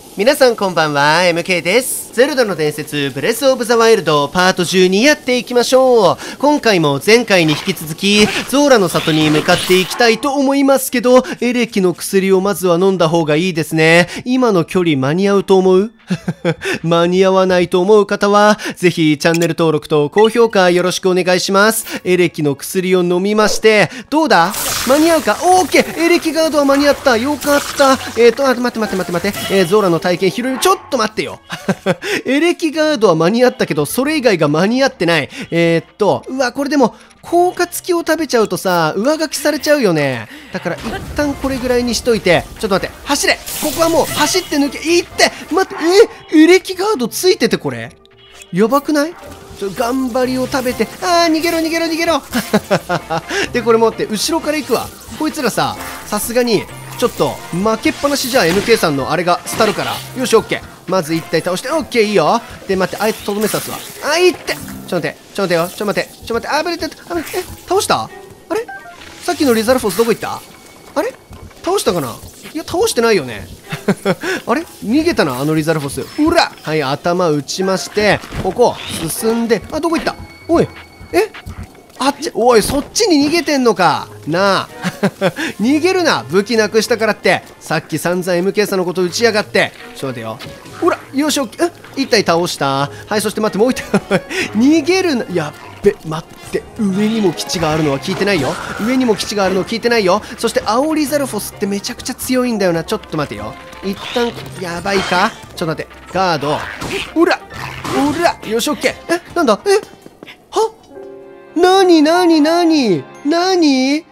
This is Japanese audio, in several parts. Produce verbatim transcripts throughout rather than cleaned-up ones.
皆さんこんばんは、エムケー です。ゼルダの伝説ブレスオブザワイルドパートじゅうにやっていきましょう。今回も前回に引き続きゾーラの里に向かっていきたいと思いますけど、エレキの薬をまずは飲んだ方がいいですね。今の距離間に合うと思う間に合わないと思う方はぜひチャンネル登録と高評価よろしくお願いします。エレキの薬を飲みまして、どうだ間に合うか。オーケー、エレキガードは間に合った。よかった。えーと、あ、待って待って待って待って。えー、ゾーラの体験広い。ちょっと待ってよ。エレキガードは間に合ったけど、それ以外が間に合ってない。えーっと、うわ、これでも、効果付きを食べちゃうとさ、上書きされちゃうよね。だから、一旦これぐらいにしといて、ちょっと待って、走れ。ここはもう、走って抜け、いって、待って、え、エレキガードついててこれやばくない？ちょ頑張りを食べて、あー、逃げろ逃げろ逃げろで、これ持って、後ろから行くわ。こいつらさ、さすがに、ちょっと、負けっぱなしじゃ エヌケー さんのあれが廃るから。よし、オッケー。まず一体倒して、オッケー、いいよ。で、待って、あいつとどめさすわ。あ、いって。ちょっと待って、ちょっと待ってよ。ちょっと待って、ちょっと待って、あぶれて、あぶれ、え、倒した？あれさっきのリザルフォスどこ行った？あれ倒したかな？いや、倒してないよね。あれ逃げたな、あのリザルフォス。うら！はい、頭打ちまして、ここ、進んで、あ、どこ行った？おい、えあっち、おい、そっちに逃げてんのかなあ。逃げるな、武器なくしたからって。さっき散々 エムケー さんのこと打ちやがって。ちょっと待てよ。ほら、よし、おっけ、え、一体倒した。はい、そして待って、もう一体。逃げるな、やっべ、待って、上にも基地があるのは聞いてないよ。上にも基地があるのを聞いてないよ。そして、青リザルフォスってめちゃくちゃ強いんだよな。ちょっと待てよ。一旦、やばいか？ちょっと待って、ガード。ほら、ほら、よし、オッケー。え、なんだ？えはなになになになに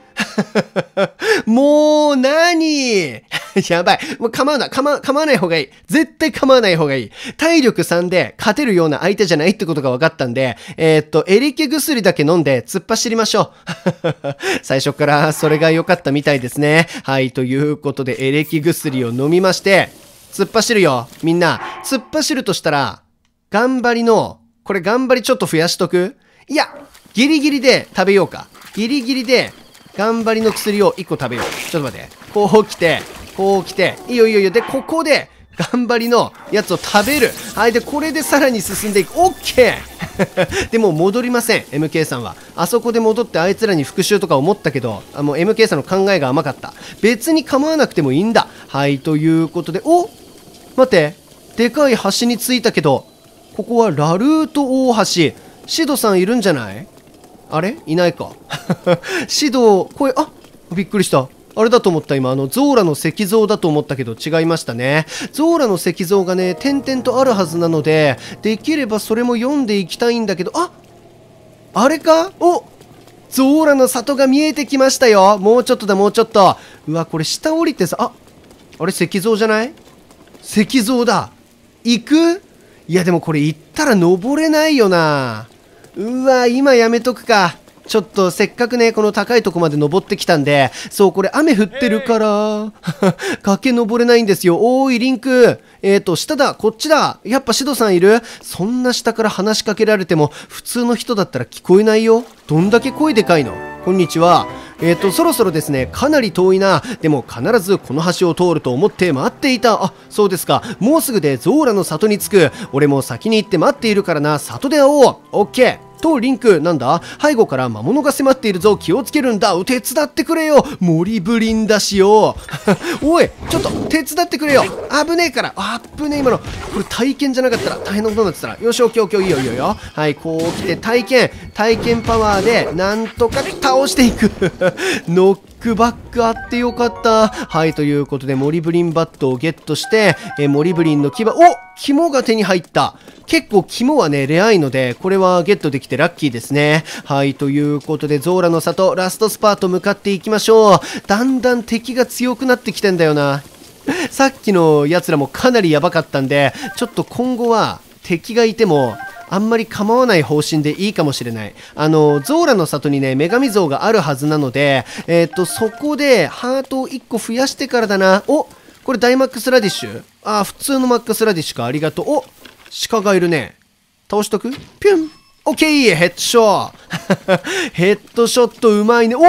もうなにやばい。もう構うな。構わ、構わない方がいい。絶対構わない方がいい。体力さんで勝てるような相手じゃないってことが分かったんで、えー、っと、エリケ薬だけ飲んで突っ走りましょう。最初からそれが良かったみたいですね。はい、ということでエレキ薬を飲みまして、突っ走るよ。みんな、突っ走るとしたら、頑張りの、これ頑張りちょっと増やしとく？いや、ギリギリで食べようか。ギリギリで、頑張りの薬をいっこ食べよう。ちょっと待って。こう来て、こう来て。いいよいいよいいよ。で、ここで、頑張りのやつを食べる。はい。で、これでさらに進んでいく。オッケーでも戻りません。エムケー さんは。あそこで戻ってあいつらに復讐とか思ったけど、あ、もう エムケー さんの考えが甘かった。別に構わなくてもいいんだ。はい。ということで、お待って。でかい橋に着いたけど、ここはラルート大橋。シドさんいるんじゃない？あれいないか。シド、声、あ、びっくりした。あれだと思った。今、あの、ゾーラの石像だと思ったけど違いましたね。ゾーラの石像がね、点々とあるはずなので、できればそれも読んでいきたいんだけど、ああれか？おゾーラの里が見えてきましたよ。もうちょっとだ、もうちょっと。うわ、これ下降りてさ、ああれ石像じゃない？石像だ。行く？いや、でもこれ行ったら登れないよな。うわ、今やめとくか。ちょっとせっかくね、この高いとこまで登ってきたんで、そう、これ雨降ってるから、崖登れないんですよ。おーい、リンク。えーと、下だ、こっちだ。やっぱシドさんいる？そんな下から話しかけられても、普通の人だったら聞こえないよ。どんだけ声でかいの？こんにちは。えーと、そろそろですね、かなり遠いな。でも必ずこの橋を通ると思って待っていた。あ、そうですか。もうすぐでゾーラの里に着く。俺も先に行って待っているからな。里で会おう。オッケー。とリンク、なんだ背後から魔物が迫っているぞ。気をつけるんだ。手伝ってくれよ。森ブリンだしよ。おい、ちょっと手伝ってくれよ。危ねえから。あぶねえ今の。これ体験じゃなかったら大変なことになってたら。よし、オッケーオッケー、いいよいいよいいよ。はい、こう来て体験。体験パワーでなんとか倒していく。ノックバックあってよかった。はい、ということで森ブリンバットをゲットして、え森ブリンの牙、お肝が手に入った。結構肝はね、レアいので、これはゲットできてラッキーですね。はい、ということで、ゾーラの里、ラストスパート向かっていきましょう。だんだん敵が強くなってきてんだよな。さっきの奴らもかなりやばかったんで、ちょっと今後は敵がいても、あんまり構わない方針でいいかもしれない。あの、ゾーラの里にね、女神像があるはずなので、えっと、そこでハートをいっこ増やしてからだな。おこれダイマックスラディッシュ？あ、普通のマックスラディッシュか。ありがとう。お鹿がいるね。倒しとく？ピュン！オッケー！ヘッドショットヘッドショットうまいね。お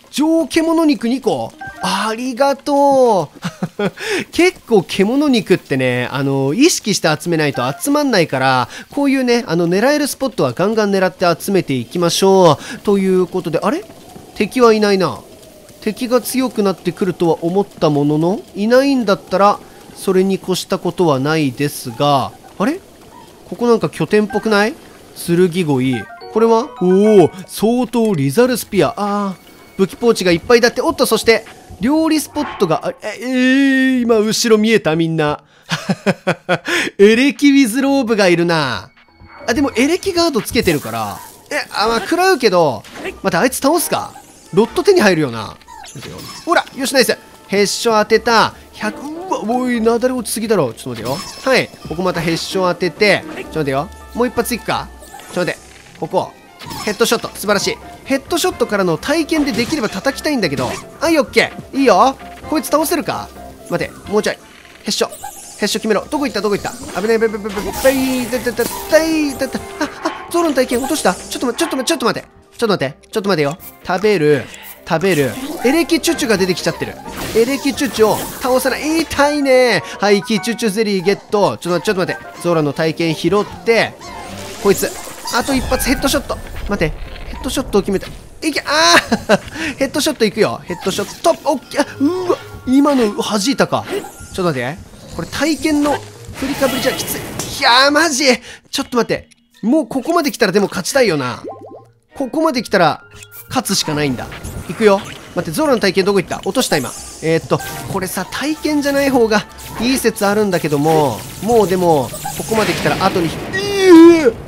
上獣肉にこ。ありがとう。結構獣肉ってね、あの、意識して集めないと集まんないから、こういうね、あの、狙えるスポットはガンガン狙って集めていきましょう。ということで、あれ？敵はいないな。敵が強くなってくるとは思ったものの、いないんだったら、それに越したことはないですが、あれ？ここなんか拠点っぽくない？剣鯉。これはおお、相当リザルスピア。あー、武器ポーチがいっぱいだって。おっと、そして、料理スポットが、え、えー、今後ろ見えたみんな。エレキウィズローブがいるな。あ、でもエレキガードつけてるから、え、あ、まあ、食らうけど、待って、あいつ倒すか？ロット手に入るよな。ほら、よし、ナイス。ヘッショ当てた。ひゃく、うわ、おい、なだれ落ちすぎだろ。ちょっと待ってよ。はい。ここまたヘッショ当てて、ちょっと待ってよ。もう一発いくか？ちょっと待って。ここ。ヘッドショット。素晴らしい。ヘッドショットからの体験でできれば叩きたいんだけど。はい、オッケー。いいよ。こいつ倒せるか？待て、もうちょい。ヘッショ。ヘッショ決めろ。どこ行ったどこ行った？危ねえ、べべべべべべい、だだだだい、だだ、あ、あ、ゾロの体験落とした。ちょっと待って、ちょっと待って、ちょっと待って。ちょっと待って、ちょっと待てよ。食べる、食べる。エレキチュチュが出てきちゃってる。エレキチュチュを倒さない。痛いね。はい、キチュチュゼリーゲット。ちょっと、ちょっと待って。ゾロの体験拾って、こいつ。あと一発ヘッドショット。待って。ヘッドショットを決めた。いけ、あーヘッドショットいくよ。ヘッドショット。オッケー。うわ、今の弾いたか。ちょっと待って。これ体験の振りかぶりじゃきつい。いやー、マジちょっと待って。もうここまで来たらでも勝ちたいよな。ここまで来たら勝つしかないんだ。いくよ。待って、ゾロの体験どこ行った？落とした今。えー、っと、これさ、体験じゃない方がいい説あるんだけども、もうでも、ここまで来たら後に、えー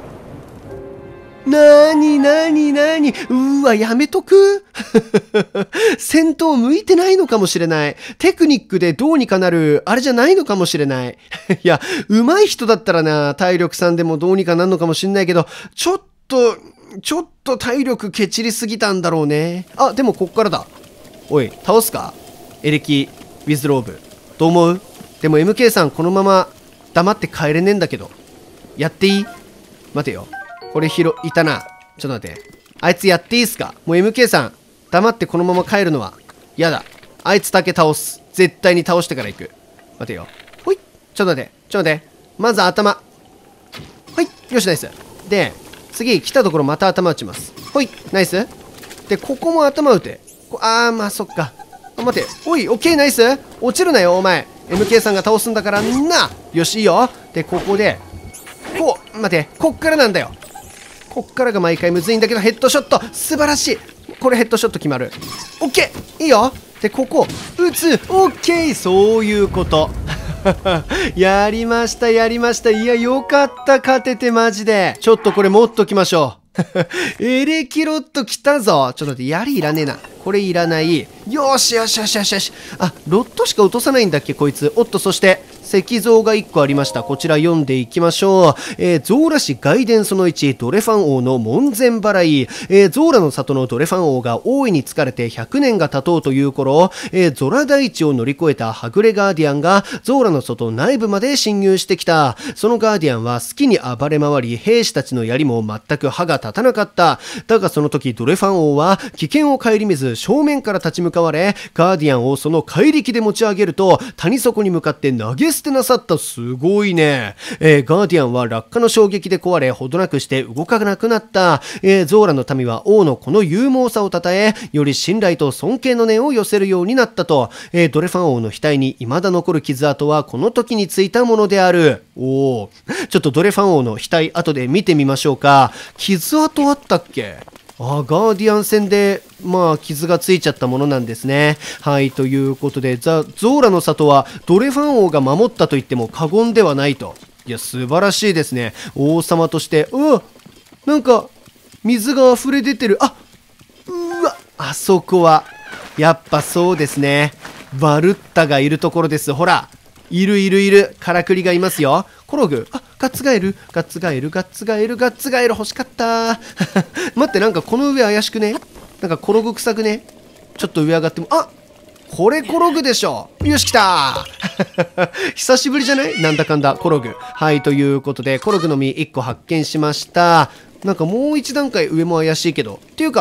なーになーになーに、うーわ、やめとく戦闘向いてないのかもしれない。テクニックでどうにかなる、あれじゃないのかもしれない。いや、上手い人だったらな、体力さんでもどうにかなるのかもしれないけど、ちょっと、ちょっと体力ケチりすぎたんだろうね。あ、でもこっからだ。おい、倒すか？エレキ、ウィズローブ。どう思う？でも エムケー さんこのまま黙って帰れねえんだけど。やっていい？待てよ。これ拾いたな。ちょっと待って。あいつやっていいっすか？もう エムケー さん、黙ってこのまま帰るのは嫌だ。あいつだけ倒す。絶対に倒してから行く。待てよ。ほい。ちょっと待って。ちょっと待って。まず頭。ほい。よし、ナイス。で、次、来たところまた頭打ちます。ほい。ナイス。で、ここも頭打て。あー、まあ、そっか。あ、待て。おい、オッケー、ナイス。落ちるなよ、お前。エムケー さんが倒すんだからな。よし、いいよ。で、ここで、こう、待て。こっからなんだよ。こっからが毎回むずいんだけど、ヘッドショット素晴らしい。これヘッドショット決まる。オッケーいいよ。で、ここ、打つ。オッケーそういうこと。やりました、やりました。いや、よかった、勝ててマジで。ちょっとこれ持っときましょう。エレキロット来たぞ。ちょっと待って、槍いらねえな。これいらない。よしよしよしよしよし。あ、ロットしか落とさないんだっけ、こいつ。おっと、そして、石像がいっこありました。こちら読んでいきましょう。えー、ゾーラ市外伝そのいち、ドレファン王の門前払い。えー、ゾーラの里のドレファン王が大いに疲れてひゃくねんが経とうという頃、えー、ゾラ大地を乗り越えたはぐれガーディアンがゾーラの外内部まで侵入してきた。そのガーディアンは好きに暴れ回り、兵士たちの槍も全く歯が立たなかった。だがその時ドレファン王は危険を顧みず正面から立ち向かわれ、ガーディアンをその怪力で持ち上げると谷底に向かって投げ捨てなさった。すごいね。えー、ガーディアンは落下の衝撃で壊れ、ほどなくして動かなくなった。えー、ゾーラの民は王のこの勇猛さをたたえ、より信頼と尊敬の念を寄せるようになったと。えー、ドレファン王の額に未だ残る傷跡はこの時についたものである。おー、ちょっとドレファン王の額後で見てみましょうか。傷跡あったっけ？あ、ガーディアン戦で、まあ、傷がついちゃったものなんですね。はい、ということで、ザ・ゾーラの里は、ドレファン王が守ったと言っても過言ではないと。いや、素晴らしいですね。王様として、うわ、なんか、水が溢れ出てる。あ、うわ、あそこは、やっぱそうですね。バルッタがいるところです。ほら、いるいるいる。カラクリがいますよ。コログ、あ、ガッツガエル、ガッツガエル、ガッツガエル、ガッツガエル欲しかった待って、なんかこの上怪しくね？なんかコログ臭くね？ちょっと上上がっても、あ、これコログでしょ。よし、来た久しぶりじゃない？なんだかんだ、コログ。はい、ということで、コログの実いっこ発見しました。なんかもう一段階上も怪しいけど。っていうか、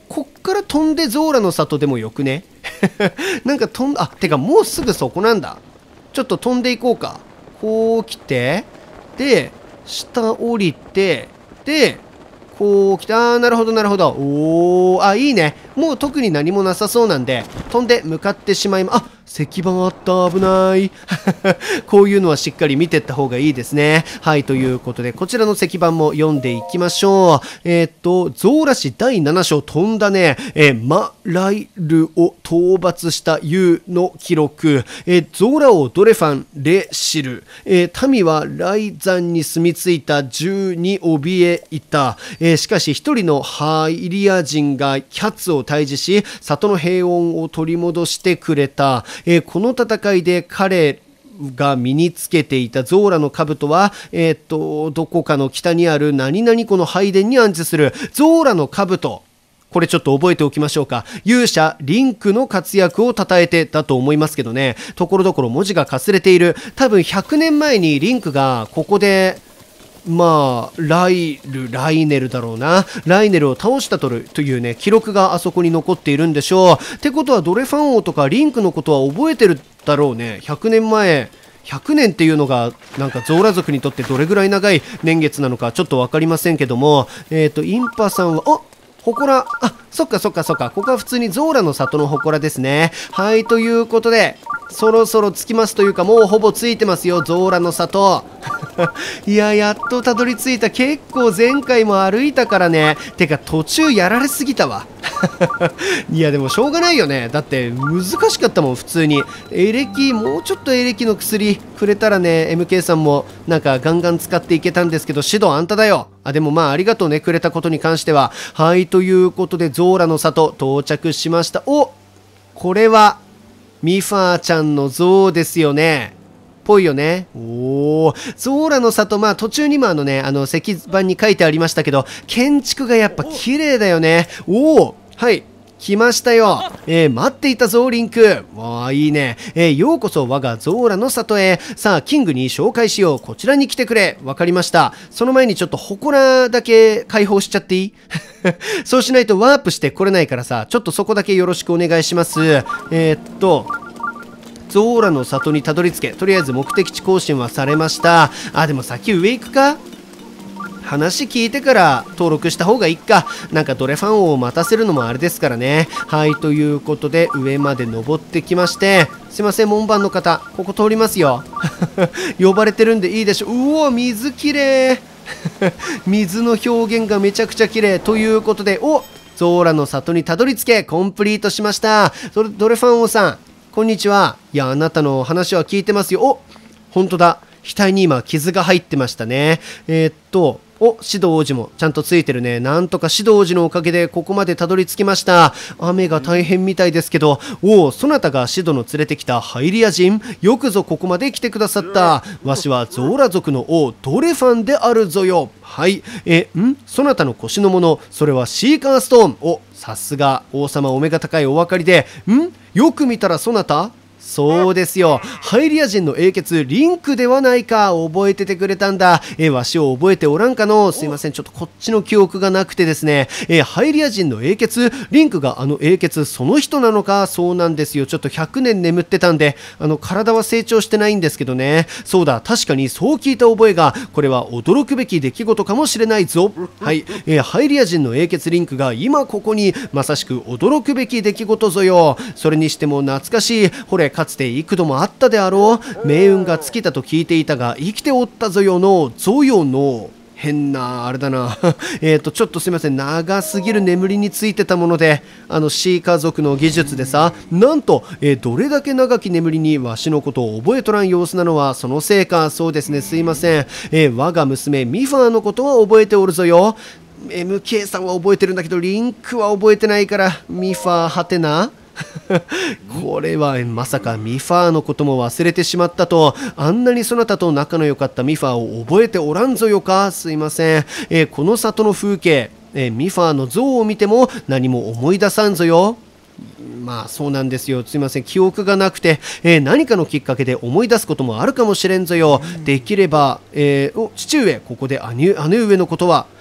こっから飛んでゾーラの里でもよくねなんか飛んだ、あ、てかもうすぐそこなんだ。ちょっと飛んでいこうか。こう来て、で、下降りて、で、こう来て、あー、なるほどなるほど。おー、あ、いいね。もう特に何もなさそうなんで、飛んで向かってしまいま、あ、石板あった、危ないこういうのはしっかり見てった方がいいですね。はい、ということでこちらの石板も読んでいきましょう。えー、っとゾーラ氏だいなな章飛んだね、えー、マライルを討伐したユウの記録、えー、ゾーラ王ドレファンレシル、えー、民は雷山に住み着いた銃に怯えいた、えー、しかし一人のハイリア人がキャツを退治し里の平穏を取り戻してくれた。えー、この戦いで彼が身につけていたゾーラの兜は、えー、っとどこかの北にある何々湖の拝殿に安置する。ゾーラの兜、これちょっと覚えておきましょうか。勇者リンクの活躍を称えてだと思いますけどね、ところどころ文字がかすれている。多分ひゃくねんまえにリンクがここでまあライルライネルだろうな、ライネルを倒したというね記録があそこに残っているんでしょう。ってことはドレファン王とかリンクのことは覚えてるだろうね。ひゃくねんまえ、ひゃくねんっていうのがなんかゾーラ族にとってどれぐらい長い年月なのかちょっと分かりませんけども、えっとインパさんはあ祠、あ、そっかそっかそっか、ここは普通にゾーラの里の祠ですね。はい、ということでそろそろ着きますというか、もうほぼ着いてますよ、ゾーラの里いや、やっとたどり着いた。結構前回も歩いたからね。てか途中やられすぎたわいやでもしょうがないよね。だって難しかったもん普通に。エレキ、もうちょっとエレキの薬くれたらね エムケー さんもなんかガンガン使っていけたんですけど、指導あんただよ。あ、でもまあありがとうね、くれたことに関しては。はい、ということでゾーラの里到着しました。お、これはミファーちゃんの像ですよね。ぽいよね。おー、ゾーラの里、まあ途中にもあのね、あの石板に書いてありましたけど、建築がやっぱ綺麗だよね。おー、はい。来ましたよ、えー、待っていたぞリンク。わあ、いいね、えー、ようこそ我がゾーラの里へ。さあキングに紹介しよう。こちらに来てくれ。わかりました。その前にちょっと祠だけ開放しちゃっていいそうしないとワープしてこれないからさ、ちょっとそこだけよろしくお願いします。えー、っとゾーラの里にたどり着け。とりあえず目的地更新はされました。あ、でも先上行くか。話聞いてから登録した方がいいか。なんかドレファン王を待たせるのもあれですからね。はい、ということで上まで登ってきまして、すいません門番の方、ここ通りますよ呼ばれてるんでいいでしょう。うお、水きれい水の表現がめちゃくちゃ綺麗ということで、お、ゾーラの里にたどり着けコンプリートしました。それドレファン王さん、こんにちは。いや、あなたの話は聞いてますよ。お、本当だ、額に今傷が入ってましたね。えー、っとお、シド王子もちゃんとついてるね。なんとかシド王子のおかげでここまでたどり着きました。雨が大変みたいですけど、おお、そなたがシドの連れてきたハイリア人、よくぞここまで来てくださった。わしはゾーラ族の王ドレファンであるぞよ。はい、え、ん、そなたの腰のもの、それはシーカーストーン。お、さすが王様お目が高いお分かりで、ん、よく見たらそなた、そうですよ、ハイリア人の英傑リンクではないか。覚えててくれたんだ。えわしを覚えておらんかの。すいません、ちょっとこっちの記憶がなくてですね。えハイリア人の英傑リンクがあの英傑その人なのか。そうなんですよ、ちょっとひゃくねん眠ってたんで、あの体は成長してないんですけどね。そうだ、確かにそう聞いた覚えが。これは驚くべき出来事かもしれないぞ。はい、えハイリア人の英傑リンクが今ここに。まさしく驚くべき出来事ぞよ。それにしても懐かしい。ほれ、かつて幾度もあったであろう。命運が尽きたと聞いていたが生きておったぞよの。ぞよの。変なあれだなえっとちょっとすいません、長すぎる眠りについてたもので、あのシーカー族の技術でさ、なんと、えー、どれだけ長き眠りにわしのことを覚えとらん様子なのはそのせいか。そうですね、すいません、えー、我が娘ミファーのことは覚えておるぞよ。 エムケー さんは覚えてるんだけどリンクは覚えてないから、ミファーはてなこれはまさかミファーのことも忘れてしまったと。あんなにそなたと仲の良かったミファーを覚えておらんぞよか。すいません、えー、この里の風景、えー、ミファーの像を見ても何も思い出さんぞよ。まあそうなんですよ、すいません、記憶がなくて、えー、何かのきっかけで思い出すこともあるかもしれんぞよ。できれば、えー、お父上、ここで姉、姉上のことは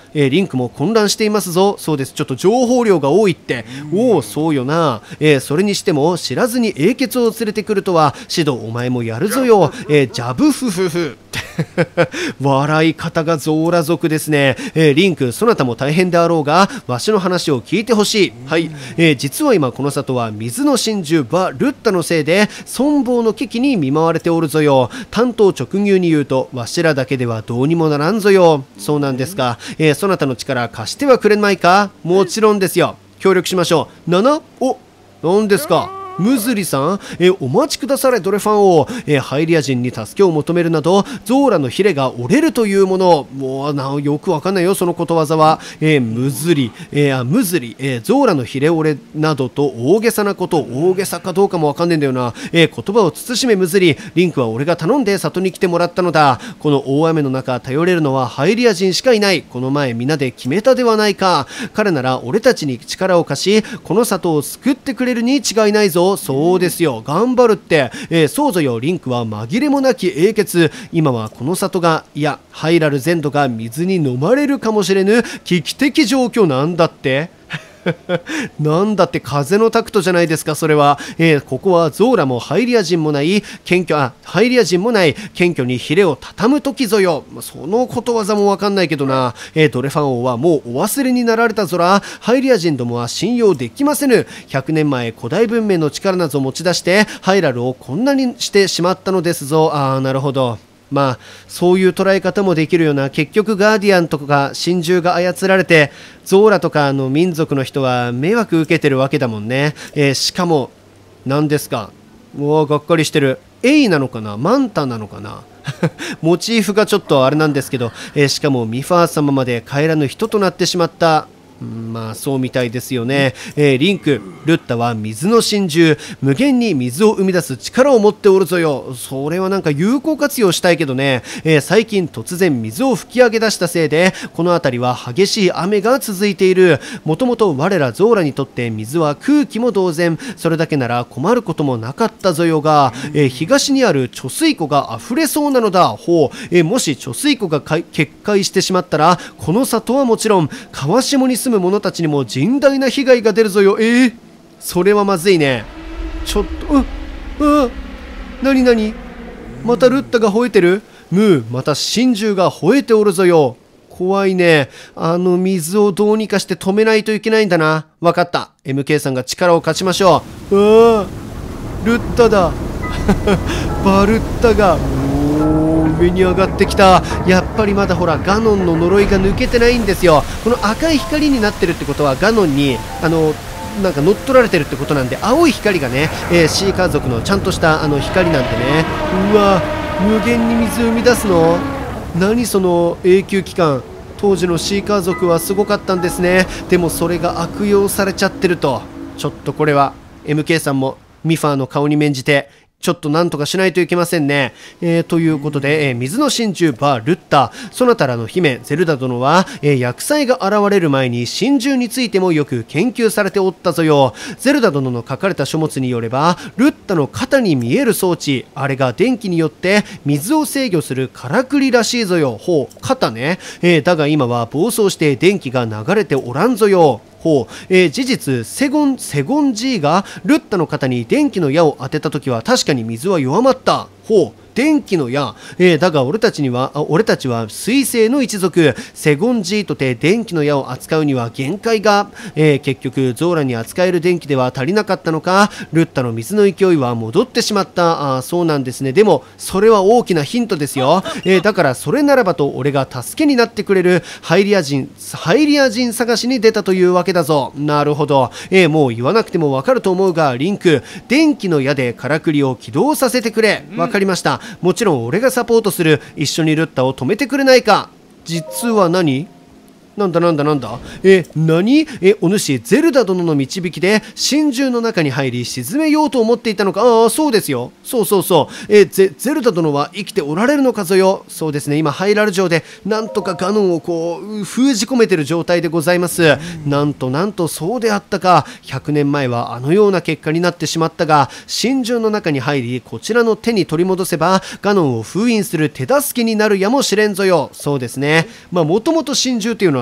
えー、リンクも混乱していますぞ。そうです。ちょっと情報量が多いって。おお、そうよな。えー、それにしても知らずに英傑を連れてくるとは、シドお前もやるぞよ。えー、ジャブフフフ。笑い方がゾーラ族ですね。えー、リンク、そなたも大変であろうが、わしの話を聞いてほしい。はい、えー、実は今この里は水の真珠バ・ルッタのせいで存亡の危機に見舞われておるぞよ。担当直入に言うと、わしらだけではどうにもならんぞよ。そうなんですか。えー、そなたの力貸してはくれないか。もちろんですよ。協力しましょう。ななお、なんですか。ムズリさん、えお待ちくだされドレファン王、えハイリア人に助けを求めるなどゾーラのヒレが折れるというもの。もうなよくわかんないよそのことわざは。えー、ムズリ、えー、あムズリ、えー、ゾーラのヒレ折れなどと大げさなこと。大げさかどうかもわかんねえんだよな。えー、言葉を慎めムズリ。リンクは俺が頼んで里に来てもらったのだ。この大雨の中頼れるのはハイリア人しかいない。この前皆で決めたではないか。彼なら俺たちに力を貸しこの里を救ってくれるに違いないぞ。そうですよ、頑張るって、えー、そうぞよ。リンクは紛れもなき英傑。今はこの里が、いやハイラル全土が水に飲まれるかもしれぬ危機的状況なんだってなんだって風のタクトじゃないですかそれは。えー、ここはゾーラもハイリア人もない謙虚あハイリア人もない謙虚にヒレを畳む時ぞよ。そのことわざもわかんないけどな。えー、ドレファン王はもうお忘れになられたぞら。ハイリア人どもは信用できませぬ。ひゃくねんまえ古代文明の力など持ち出してハイラルをこんなにしてしまったのですぞ。ああなるほど。まあそういう捉え方もできるような。結局ガーディアンとか真珠が操られてゾーラとかの民族の人は迷惑受けてるわけだもんね。えー、しかも何ですか。うわがっかりしてる。エイなのかなマンタなのかなモチーフがちょっとあれなんですけど、えー、しかもミファー様まで帰らぬ人となってしまった。まあそうみたいですよね。えー、リンク、ルッタは水の真珠、無限に水を生み出す力を持っておるぞよ。それはなんか有効活用したいけどね。えー、最近突然水を吹き上げ出したせいでこの辺りは激しい雨が続いている。もともと我らゾーラにとって水は空気も同然。それだけなら困ることもなかったぞよが、えー、東にある貯水湖が溢れそうなのだ。ほう、えー、もし貯水湖が決壊してしまったらこの里はもちろん川下に住む者たちにも甚大な被害が出るぞよ。えー、それはまずいね。ちょっとううなになにまたルッタが吠えてる。ムーまた真珠が吠えておるぞよ。怖いね。あの水をどうにかして止めないといけないんだな。わかった。 エムケー さんが力を貸しましょう。うわルッタだバルッタが上に上がってきた。やっぱりまだほらガノンの呪いが抜けてないんですよ。この赤い光になってるってことはガノンにあのなんか乗っ取られてるってことなんで、青い光がね、えー、シーカー族のちゃんとしたあの光なんてね。うわ無限に水生み出すの。何その永久期間。当時のシーカー族はすごかったんですね。でもそれが悪用されちゃってると。ちょっとこれは エムケー さんもミファーの顔に免じてちょっとなんとかしないといけませんね。えー、ということで、えー、水の真珠バールッタ、そなたらの姫ゼルダ殿は、えー、厄災が現れる前に真珠についてもよく研究されておったぞよ。ゼルダ殿の書かれた書物によれば、ルッタの肩に見える装置、あれが電気によって水を制御するからくりらしいぞよ。ほう、肩ね。えー、だが今は暴走して電気が流れておらんぞよ。ほう、えー、事実セゴンセゴン G がルッタの肩に電気の矢を当てた時は確かに水は弱まった。ほう、電気の矢、えー、だが俺たちにはあ俺たちは水星の一族セゴン G とて電気の矢を扱うには限界が、えー、結局ゾーラに扱える電気では足りなかったのか、ルッタの水の勢いは戻ってしまった。あ、そうなんですね。でもそれは大きなヒントですよ。えー、だからそれならばと俺が助けになってくれるハイリア人ハイリア人探しに出たというわけだぞ。なるほど、えー、もう言わなくてもわかると思うがリンク、電気の矢でからくりを起動させてくれ。わかりました。もちろん俺がサポートする。一緒にルッタを止めてくれないか。実は何なんだなんだなんだえ、何え、お主、ゼルダ殿の導きで真珠の中に入り沈めようと思っていたのか。ああ、そうですよ。そうそうそう。え、ゼ、ゼルダ殿は生きておられるのかぞよ。そうですね。今、ハイラル城でなんとかガノンをこう、封じ込めてる状態でございます。なんとなんとそうであったか。ひゃくねんまえはあのような結果になってしまったが、真珠の中に入り、こちらの手に取り戻せば、ガノンを封印する手助けになるやもしれんぞよ。そうですね。まあ、もともと真珠というのは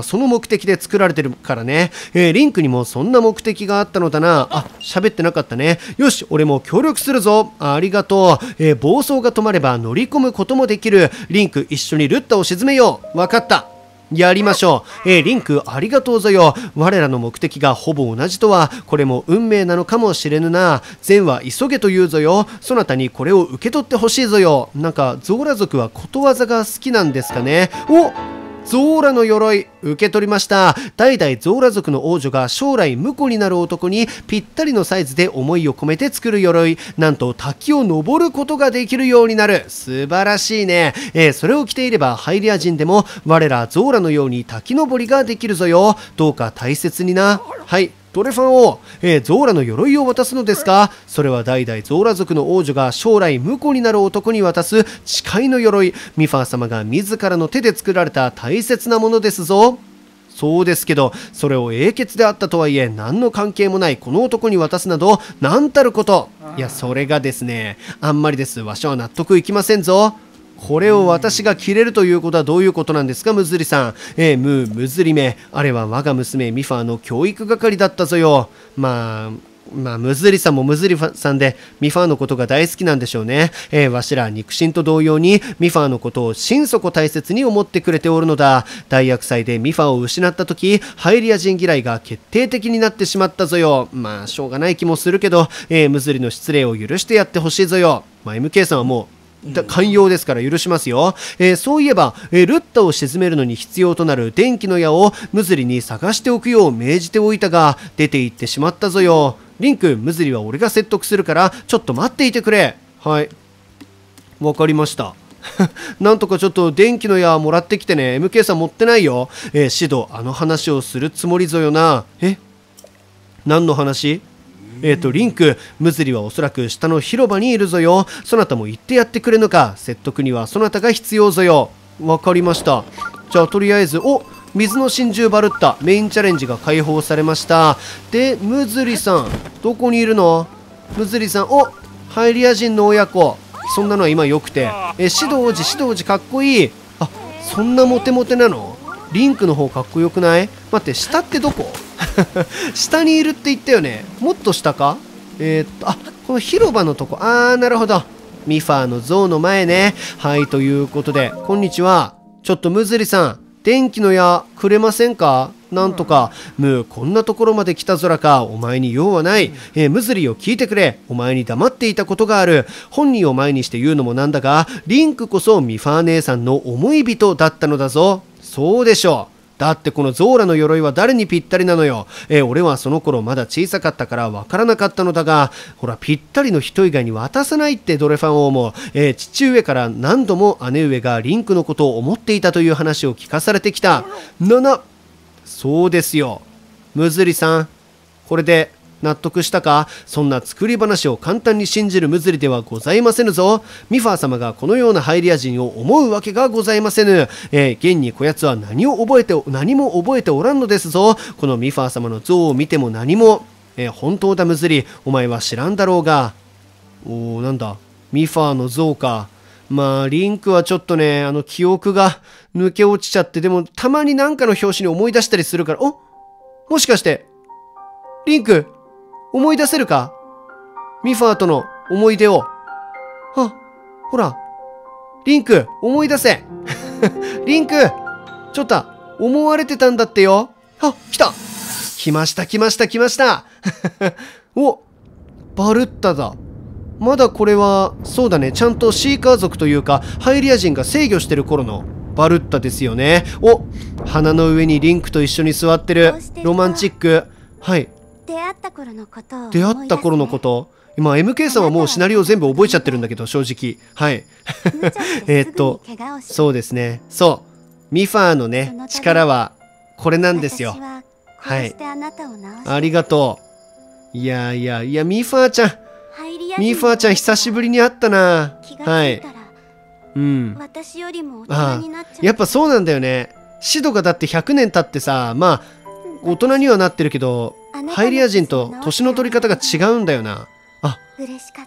その目的で作られてるからね。えー、リンクにもそんな目的があったのだな。あ、喋ってなかったね。よし、俺も協力するぞ。ありがとう。えー、暴走が止まれば乗り込むこともできる。リンク、一緒にルッタを沈めよう。わかった。やりましょう。えー、リンクありがとうぞよ。我らの目的がほぼ同じとは、これも運命なのかもしれぬな。善は急げと言うぞよ。そなたにこれを受け取ってほしいぞよ。なんかゾーラ族はことわざが好きなんですかね。お、ゾーラの鎧受け取りました。代々ゾーラ族の王女が将来婿になる男にぴったりのサイズで思いを込めて作る鎧。なんと滝を登ることができるようになる。素晴らしいね。えー、それを着ていればハイリア人でも我らゾーラのように滝登りができるぞよ。どうか大切にな。はい。ドレファン王、えー、ゾーラの鎧を渡すのですか。それは代々ゾーラ族の王女が将来婿になる男に渡す誓いの鎧。ミファー様が自らの手で作られた大切なものですぞ。そうですけど、それを英傑であったとはいえ何の関係もないこの男に渡すなど何たること。いや、それがですね、あんまりです。わしは納得いきませんぞ。これを私が着れるということはどういうことなんですか、ムズリさん。えー、ムー、ムズリめ。あれは我が娘ミファーの教育係だったぞよ。まあ、まあ、ムズリさんもムズリさんでミファーのことが大好きなんでしょうね。えー、わしら肉親と同様にミファーのことを心底大切に思ってくれておるのだ。大厄災でミファーを失った時、ハイリア人嫌いが決定的になってしまったぞよ。まあ、しょうがない気もするけど、えー、ムズリの失礼を許してやってほしいぞよ。まあ、エムケー さんはもう寛容ですから許しますよ。えー、そういえば、えー、ルッタを沈めるのに必要となる電気の矢をムズリに探しておくよう命じておいたが出て行ってしまったぞよ。リンク、ムズリは俺が説得するからちょっと待っていてくれ。はい、わかりましたなんとかちょっと電気の矢もらってきてね。 エムケー さん持ってないよ。えー、シド、あの話をするつもりぞよな。え、何の話？えーと、リンク、ムズリはおそらく下の広場にいるぞよ。そなたも言ってやってくれぬか。説得にはそなたが必要ぞよ。わかりました。じゃあとりあえず、お、水の真珠バルッタメインチャレンジが解放されました。で、ムズリさんどこにいるの？ムズリさん、お、ハイリア人の親子。そんなのは今よくて、え、シド王子、シド王子かっこいい。あ、そんなモテモテなの？リンクの方かっこよくない？待って、下ってどこ？下にいるって言ったよね。もっと下か？えー、っと、あ、この広場のとこ。あー、なるほど。ミファーの像の前ね。はい、ということで、こんにちは。ちょっとムズリさん、電気の矢くれませんか？なんとか。ムー、こんなところまで来たぞらか。お前に用はない。えー、ムズリを聞いてくれ。お前に黙っていたことがある。本人を前にして言うのもなんだが、リンクこそミファー姉さんの思い人だったのだぞ。そうでしょう。だってこのゾーラの鎧は誰にぴったりなのよ。えー、俺はその頃まだ小さかったからわからなかったのだが、ほらぴったりの人以外に渡さないってドレファン王も、えー、父上から何度も姉上がリンクのことを思っていたという話を聞かされてきた。なな、そうですよ。ムズリさん、これで納得したか？そんな作り話を簡単に信じるムズリではございませぬぞ。ミファー様がこのようなハイリア人を思うわけがございませぬ。えー、現にこやつは何を覚えて何も覚えておらんのですぞ。このミファー様の像を見ても何も。えー、本当だムズリ、お前は知らんだろうが。おー、なんだ、ミファーの像か。まあリンクはちょっとね、あの記憶が抜け落ちちゃって、でもたまになんかの表紙に思い出したりするから。お、もしかしてリンク思い出せるか？ミファーとの思い出を。あ、ほら、リンク、思い出せ。リンク、ちょっと、思われてたんだってよ。あ、来た。来ました、来ました、来ました。お、バルッタだ。まだこれは、そうだね、ちゃんとシーカー族というか、ハイリア人が制御してる頃のバルッタですよね。お、花の上にリンクと一緒に座ってる。ロマンチック。はい。 出会った頃のことを出会った頃のこと。今 エムケー さんはもうシナリオ全部覚えちゃってるんだけど、正直。はいえっとそうですね、そうミファーのね力はこれなんですよ。はい、ありがとう。いやいやいや、ミファーちゃんミファーちゃん久しぶりに会ったな。はい、うん、ああやっぱそうなんだよね。シドがだってひゃくねん経ってさ、まあ大人にはなってるけどハイリア人と年の取り方が違うんだよな。あ、 嬉しかった。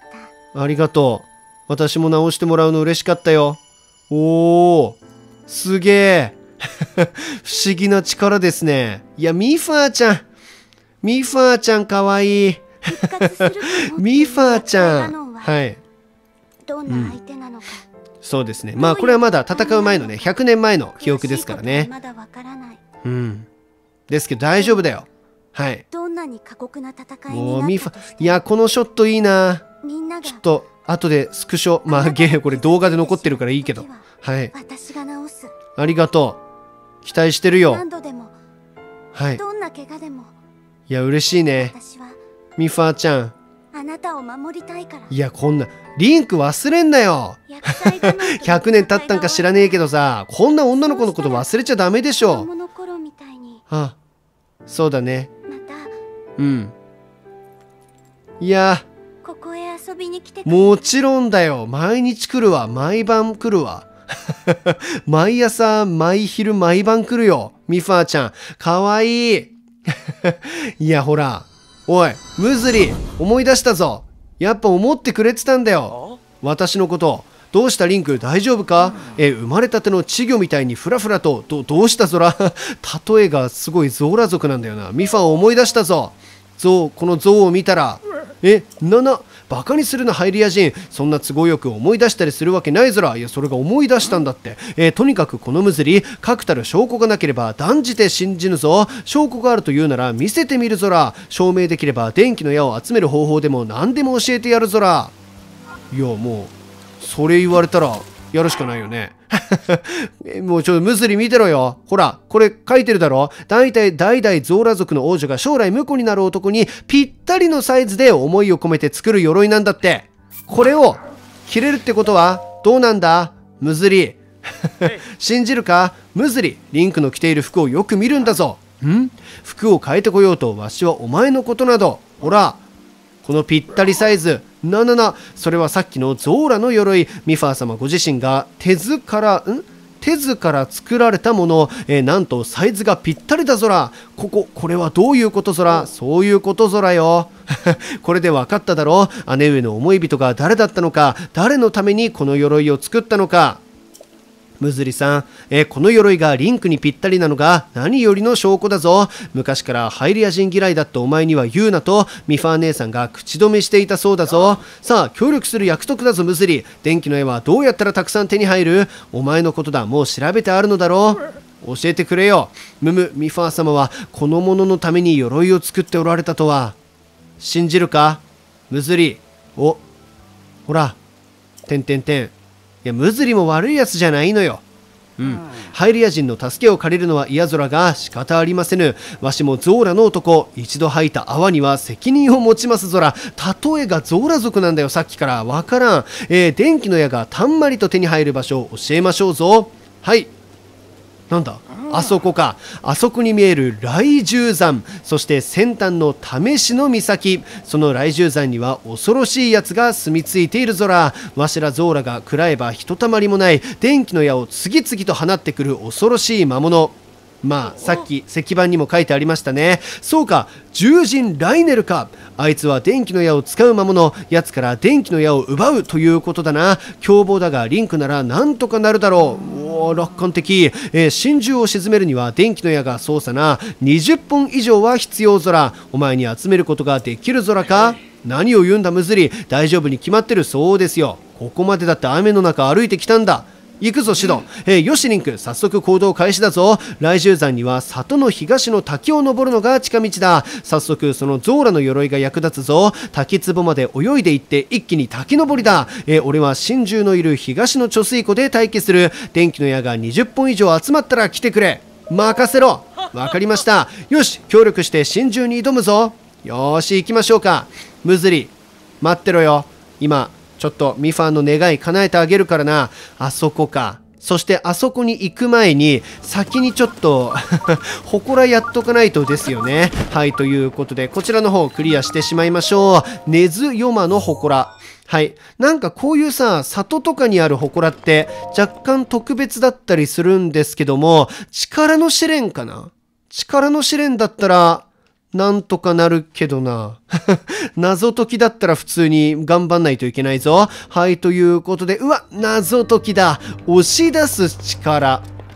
ありがとう。私も直してもらうの嬉しかったよ。おー、すげえ。 不思議な力ですね。いや、ミファーちゃん。ミファーちゃんかわいい。 復活すると思っているミファーちゃん。 ガノンははい。 どんな相手なのか。 そうですね。まあこれはまだ戦う前のね、ひゃくねんまえの記憶ですからね。 まだわからない。 うん。ですけど大丈夫だよ。はい。 どんなに過酷な戦いもうにミファ、 なったとしていや、このショットいいな。 みんながちょっと後でスクショ、まあゲーこれ動画で残ってるからいいけど。はい。 私が治す。 ありがとう。期待してるよ。 何度でも、 はい。 どんな怪我でも、 いや、嬉しいね。 私はミファーちゃん。 あなたを守りたいから。 いや、こんな、リンク忘れんなよ。 厄災ガノンとのひゃくねん経ったんか知らねえけどさ、こんな女の子のこと忘れちゃダメでしょ。 子供の頃みたいに、 あ、そうだね。 またうん。いや、 ここへ遊びに来てくれ。 もちろんだよ。毎日来るわ。毎晩来るわ。毎朝、毎昼、毎晩来るよ。ミファーちゃん。かわいい。いや、ほら。おい、ムズリ、思い出したぞ。やっぱ思ってくれてたんだよ。私のこと。どうしたリンク、大丈夫か？え、生まれたての稚魚みたいにフラフラと、ど、どうしたゾラ？例えがすごいゾーラ族なんだよな。ミファを思い出したぞ。ゾウ、このゾウを見たら、え、なな、バカにするなハイリア人。そんな都合よく思い出したりするわけないぞら。いや、それが思い出したんだって。えー、とにかくこのムズリ、確たる証拠がなければ断じて信じぬぞ。証拠があるというなら見せてみるぞら。証明できれば電気の矢を集める方法でも何でも教えてやるぞら。いや、もうそれ言われたらやるしかないよね。もうちょっとムズリ見てろよ。ほら、これ書いてるだろ。大体代々ゾーラ族の王女が将来婿になる男にぴったりのサイズで思いを込めて作る鎧なんだって。これを着れるってことはどうなんだムズリ。信じるかムズリ。リンクの着ている服をよく見るんだぞ。ん服を変えてこようとわしはお前のことなど。ほら、このぴったりサイズ。ななな、それはさっきのゾーラの鎧。ミファー様ご自身が手ずからん手ずから作られたもの、えー、なんとサイズがぴったりだぞら。こここれはどういうことぞら。そういうことぞらよ。これで分かっただろう。姉上の思い人が誰だったのか、誰のためにこの鎧を作ったのか。ムズリさん、えー、この鎧がリンクにぴったりなのが何よりの証拠だぞ。昔からハイリア人嫌いだったお前には言うなとミファー姉さんが口止めしていたそうだぞ。さあ協力する約束だぞムズリ。電気の絵はどうやったらたくさん手に入る？お前のことだ。もう調べてあるのだろう。教えてくれよ。ムム、ミファー様はこの者のために鎧を作っておられたとは。信じるかムズリ。お、ほら、てんてんてん。いや、ムズリも悪いやつじゃないのよ。うん。ハイリア人の助けを借りるのは嫌ぞらが仕方ありませぬ。わしもゾーラの男、一度吐いた泡には責任を持ちますぞら。例えがゾーラ族なんだよ、さっきからわからん。えー、電気の矢がたんまりと手に入る場所を教えましょうぞ。はい。なんだあそこか。あそこに見える雷獣山、そして先端の試しの岬。その雷獣山には恐ろしいやつが住み着いているぞら。わしらゾーラが食らえばひとたまりもない電気の矢を次々と放ってくる恐ろしい魔物。まあさっき石板にも書いてありましたね。そうか、獣人ライネルか。あいつは電気の矢を使う魔物。やつから電気の矢を奪うということだな。凶暴だがリンクならなんとかなるだろう。おお、楽観的。えー、真珠を沈めるには電気の矢がそうさな。にじゅっぽん以上は必要ぞら。お前に集めることができるぞらか。何を言うんだムズリ。大丈夫に決まってる。そうですよ。ここまでだって雨の中歩いてきたんだ。行くぞシド。えー、よしリンク、早速行動開始だぞ。雷獣山には里の東の滝を登るのが近道だ。早速そのゾーラの鎧が役立つぞ。滝壺まで泳いで行って一気に滝登りだ。えー、俺は真珠のいる東の貯水湖で待機する。電気の矢がにじゅっぽん以上集まったら来てくれ。任せろ。わかりました。よし、協力して真珠に挑むぞ。よーし行きましょうか。ムズリ待ってろよ。今ちょっとミファーの願い叶えてあげるからな。あそこか。そしてあそこに行く前に先にちょっと祠やっとかないとですよね。はい、ということでこちらの方クリアしてしまいましょう。根津ヨマの祠。はい、なんかこういうさ里とかにある祠って若干特別だったりするんですけども、力の試練かな。力の試練だったらなんとかなるけどな。謎解きだったら普通に頑張んないといけないぞ。はい、ということで、うわ、謎解きだ。押し出す力。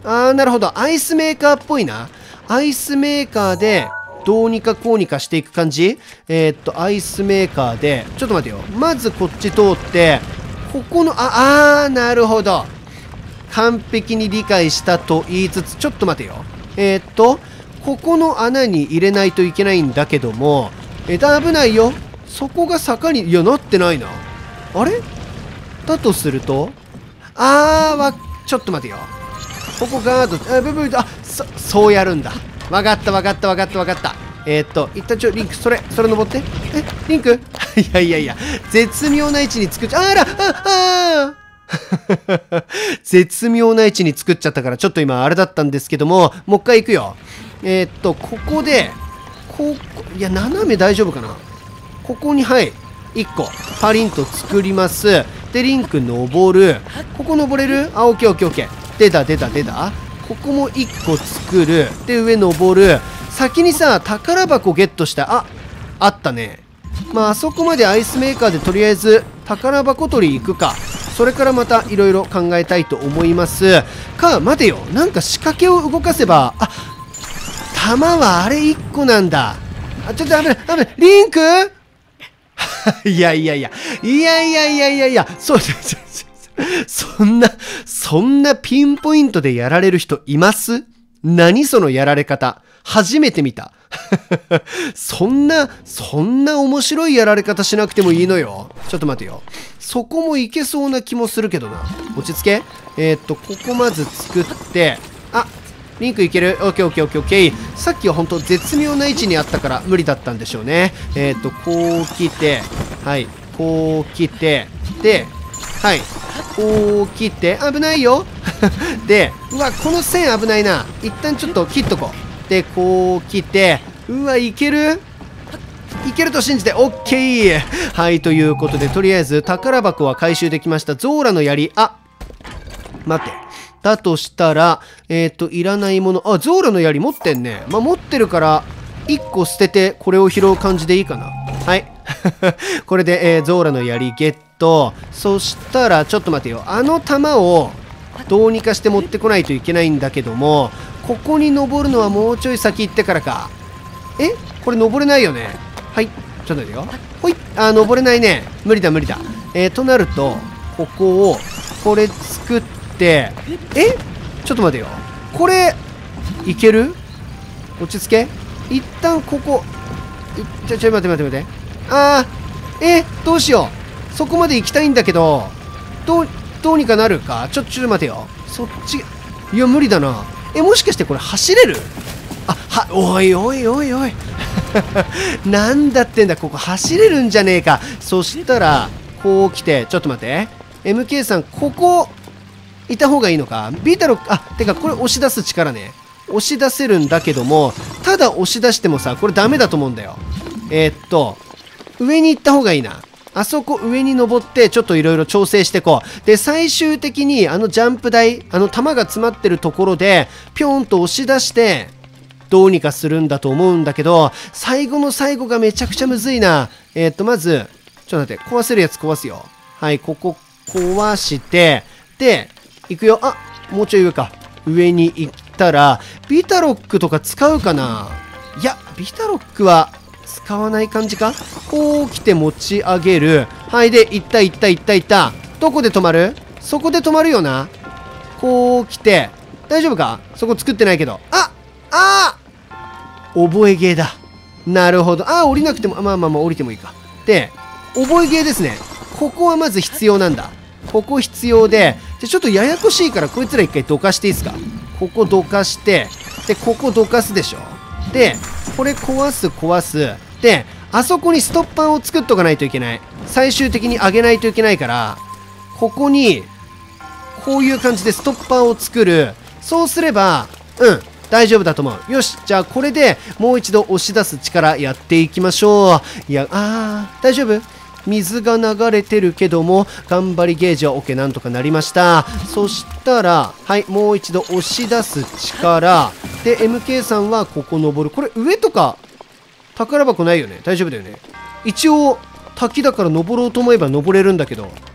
あー、なるほど。アイスメーカーっぽいな。アイスメーカーで、どうにかこうにかしていく感じ。えー、っと、アイスメーカーで、ちょっと待ってよ。まずこっち通って、ここの、あ、あー、なるほど。完璧に理解したと言いつつ、ちょっと待てよ。えー、っと、ここの穴に入れないといけないんだけども、えー、危ないよ。そこが坂に、いや、なってないな。あれだとすると、あー、わ、ちょっと待てよ。ここガード、あ、ブブブ、あ、そ、そうやるんだ。わかったわかったわかったわかった。えー、っと、一旦ちょ、リンク、それ、それ登って。え、リンクいやいやいや、絶妙な位置に作っちゃ、あら、あ、あー絶妙な位置に作っちゃったから、ちょっと今あれだったんですけども、もう一回行くよ。えー、っと、ここで、ここ、いや、斜め大丈夫かな。ここに、はい、いっこ、パリンと作ります。で、リンク登る。ここ登れる？あ、オッケーオッケーオッケー。出た出た出た。ここもいっこ作る。で、上登る。先にさ、宝箱ゲットした。あ、あったね。まあ、あそこまでアイスメーカーでとりあえず宝箱取り行くか。それからまたいろいろ考えたいと思います。か、待てよ。なんか仕掛けを動かせば、あ、弾はあれいっこなんだ。あ、ちょっと危ない、危ない。リンクいやいやいや。いやいやいやいやいや。そうです。そんな、そんなピンポイントでやられる人います？何そのやられ方。初めて見た。そんな、そんな面白いやられ方しなくてもいいのよ。ちょっと待てよ。そこもいけそうな気もするけどな。落ち着け。えー、っと、ここまず作って、あ、リンクいける？オッケーオッケーオッケーオッケー。さっきは本当絶妙な位置にあったから無理だったんでしょうね。えー、っと、こう来て、はい、こう来て、で、はい、こう切って危ないよで、うわ、この線危ないな。一旦ちょっと切っとこう。で、こう切って、うわ、いけるいけると信じて OK。 はい、ということでとりあえず宝箱は回収できました。ゾーラの槍、あ、待って、だとしたらえっ、ー、といらないもの、あ、ゾーラの槍持ってんね。まあ、持ってるからいっこ捨ててこれを拾う感じでいいかな。はいこれで、えー、ゾーラの槍ゲット。そしたらちょっと待てよ。あの弾をどうにかして持ってこないといけないんだけども、ここに登るのはもうちょい先行ってからか。え、これ登れないよね。はい、ちょっと待ってよ。ほい、あ、登れないね。無理だ無理だ。えー、となるとここをこれ作って、え、ちょっと待てよ。これいける？落ち着け。一旦ここ、ちょちょ待って待って待って。あー、え、どうしよう。そこまで行きたいんだけど、どうどうにかなるか。ちょちょっと待てよ。そっち、いや無理だな。え、もしかしてこれ走れる？あ、は、おいおいおいおいなんだってんだ、ここ走れるんじゃねえか。そしたらこう来て、ちょっと待って、 エムケー さんここいた方がいいのか。ビータロック、あ、てかこれ押し出す力ね。押し出せるんだけども、ただ押し出してもさ、これダメだと思うんだよ。えー、っと上に行った方がいいな。あそこ上に登ってちょっといろいろ調整していこう。で、最終的にあのジャンプ台、あの弾が詰まってるところでピョンと押し出してどうにかするんだと思うんだけど、最後の最後がめちゃくちゃむずいな。えー、っとまずちょっと待って、壊せるやつ壊すよ。はい、ここ壊して、で行くよ。あ、もうちょい上か。上に行ったらビタロックとか使うかな。いや、ビタロックは使わない感じか。こう来て持ち上げる。はい、で行った行った行った行った。どこで止まる？そこで止まるよな。こう来て、大丈夫か？そこ作ってないけど。ああー、覚えゲーだ。なるほど。あー、降りなくても、まあまあまあ降りてもいいか。で、覚えゲーですね。ここはまず必要なんだ。ここ必要で、でちょっとややこしいからこいつら一回どかしていいですか。ここどかして、でここどかすでしょ。でこれ壊す壊す。であそこにストッパーを作っとかないといけない。最終的に上げないといけないから、ここにこういう感じでストッパーを作る。そうすればうん大丈夫だと思う。よし、じゃあこれでもう一度押し出す力やっていきましょう。いや、あー、大丈夫。水が流れてるけども頑張りゲージは OK、 なんとかなりました。そしたらはいもう一度押し出す力で エムケー さんはここ登る。これ上とか宝箱ないよね。大丈夫だよね。一応滝だから登ろうと思えば登れるんだけど、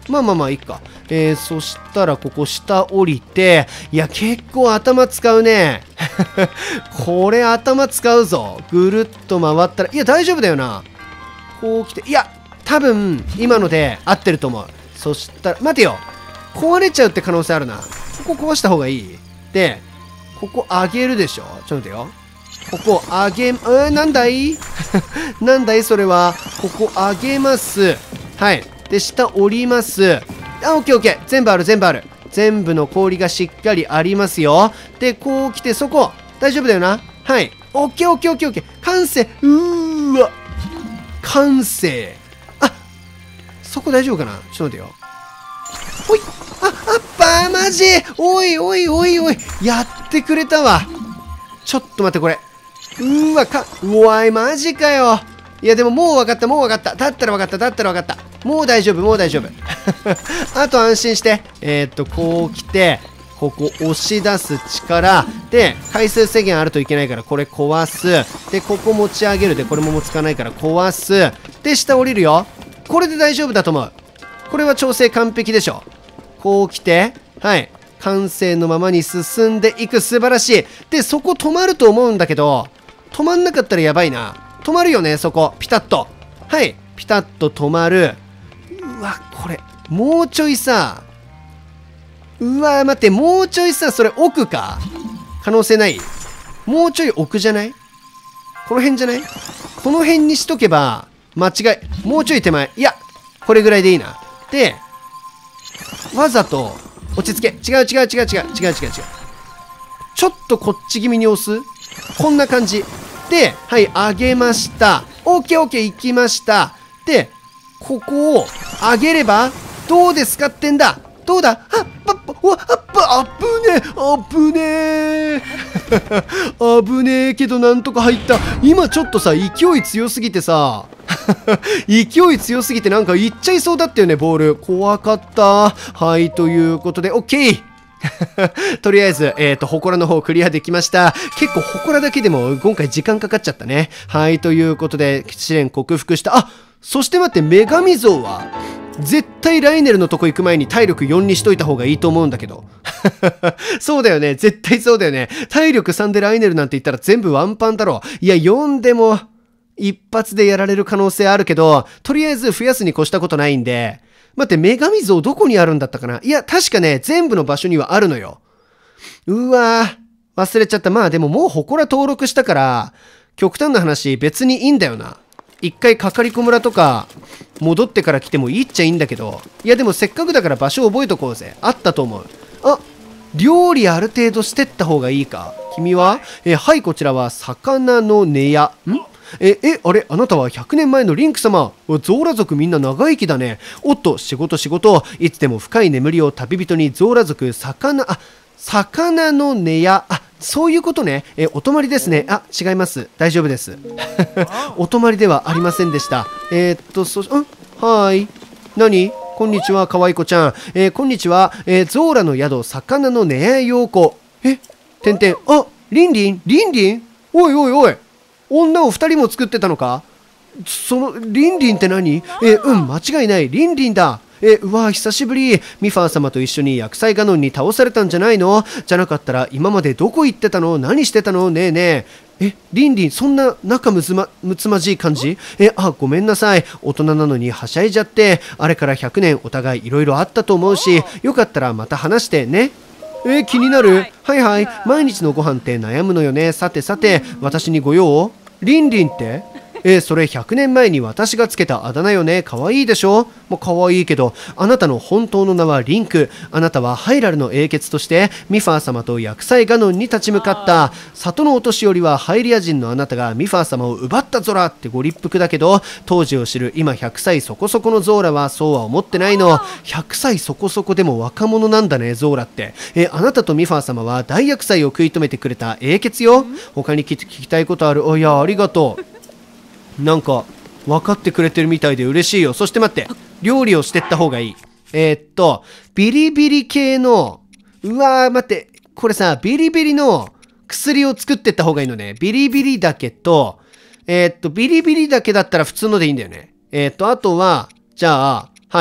まあまあまあいいか。えー、そしたらここ下降りて、いや結構頭使うね。これ頭使うぞ。ぐるっと回ったら、いや大丈夫だよな。こう来て、いや多分今ので合ってると思う。そしたら待てよ、壊れちゃうって可能性あるな。ここ壊した方がいい。でここ上げるでしょ。ちょっと待てよ、ここ上げ、えー、なんだいなんだいそれは。ここ上げます。はい。で下降ります。あ、オッケーオッケー、全部ある全部ある。全部の氷がしっかりありますよ。でこう来て、そこ大丈夫だよな。はい、オッケーオッケーオッケーオッケー、完成。うーわ完成。あ、そこ大丈夫かな。ちょっと待ってよ。ほい。あ、あっぱー、マジ。おいおいおいおい、やってくれたわ。ちょっと待って、これうーわか、うわい、マジかよ。いやでももう分かった、もう分かった。だったら分かった、だったら分かった。もう大丈夫、もう大丈夫。あと安心して。えー、っとこう来て、ここ押し出す力で回数制限あるといけないから、これ壊す。でここ持ち上げる。でこれももつかないから壊す。で下降りるよ。これで大丈夫だと思う。これは調整完璧でしょ。こう来て、はい、完成のままに進んでいく。素晴らしい。でそこ止まると思うんだけど、止まんなかったらやばいな。止まるよね、そこピタッと。はい、ピタッと止まる。うわこれもうちょいさ、うわ待って、もうちょいさ、それ奥か、可能性ない？もうちょい奥じゃない？この辺じゃない？この辺にしとけば間違い、もうちょい手前。いやこれぐらいでいいな。でわざと落ち着け。違う違う違う違う違う違う違う違う、ちょっとこっち気味に押す。こんな感じで、はい、上げました。オッケーオッケー、行きました。でここを上げればどうですかってんだ。どうだ。あっぱっぱ、うわっぱ、あぶねえ、あぶねえ。あぶねえけどなんとか入った。今ちょっとさ、勢い強すぎてさ、勢い強すぎてなんかいっちゃいそうだったよね、ボール。怖かった。はい、ということで、オッケー。とりあえず、えっと、祠の方クリアできました。結構祠だけでも今回時間かかっちゃったね。はい、ということで、試練克服した。あ、そして待って、女神像は絶対ライネルのとこ行く前に体力よんにしといた方がいいと思うんだけど。そうだよね。絶対そうだよね。体力さんでライネルなんて言ったら全部ワンパンだろう。いや、よんでも一発でやられる可能性あるけど、とりあえず増やすに越したことないんで。待って、女神像どこにあるんだったかな。いや、確かね、全部の場所にはあるのよ。うわー、忘れちゃった。まあでももう祠登録したから、極端な話別にいいんだよな。一回かかりこ村とか戻ってから来てもいいっちゃいいんだけど、いやでもせっかくだから場所覚えとこうぜ。あったと思う。あ、料理ある程度してった方がいいか。君はえはい、こちらは魚の寝屋。んえ、え、あれ、あなたはひゃくねんまえのリンク様。ゾーラ族みんな長生きだね。おっと、仕事仕事。いつでも深い眠りを旅人にゾーラ族、魚、あ、魚の寝屋。あ、そういうことね。え、お泊まりですね。あ、違います。大丈夫です。お泊まりではありませんでした。えー、っと、そ、んはーい。何こんにちは、かわいこちゃん。えー、こんにちは。えー、ゾーラの宿、魚の寝屋ようこ。え、てんてん。あ、リンリンリンリンおいおいおい。女を二人も作ってたのか。そのリンリンって何。えー、うん間違いない、リンリンだ。えうわ久しぶり。ミファー様と一緒に薬剤ガノンに倒されたんじゃないの。じゃなかったら今までどこ行ってたの。何してたの。ねえねえ。えリンリンそんな仲むつまむつまじい感じ。えあごめんなさい、大人なのにはしゃいじゃって。あれからひゃくねんお互いいろいろあったと思うし、よかったらまた話してね。え気になる。はいはい、毎日のご飯って悩むのよね。さてさて、私にご用。リンリンってえそれひゃくねんまえに私がつけたあだ名よね。かわいいでしょ。もうかわいいけど、あなたの本当の名はリンク。あなたはハイラルの英傑としてミファー様と薬剤ガノンに立ち向かった。里のお年寄りはハイリア人のあなたがミファー様を奪ったゾラってご立腹だけど、当時を知る今ひゃくさいそこそこのゾーラはそうは思ってないの。ひゃくさいそこそこでも若者なんだね、ゾーラって。えあなたとミファー様は大薬剤を食い止めてくれた英傑よ。他に聞きたいことある。おいや、ありがとう。なんか分かってくれてるみたいで嬉しいよ。そして待って、料理をしてった方がいい。えー、っとビリビリ系の、うわー待って、これさビリビリの薬を作ってった方がいいのね。ビリビリだけと、えー、っとビリビリだけだったら普通のでいいんだよね。えー、っとあとはじゃあはい、